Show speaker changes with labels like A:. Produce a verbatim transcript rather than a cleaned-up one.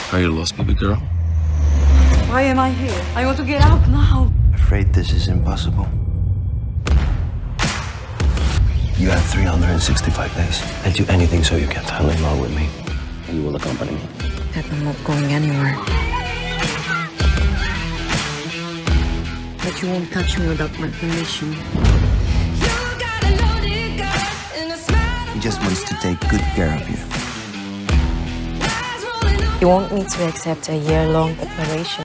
A: Are you lost, baby girl?
B: Why am I here? I want to get out now.
C: Afraid this is impossible. You have three hundred sixty-five days. I'll do anything so you can fall in love with me.
A: You will accompany me.
D: That I'm not going anywhere. But you won't touch me without my permission.
C: He just wants to take good care of you.
D: You want me to accept a year-long operation?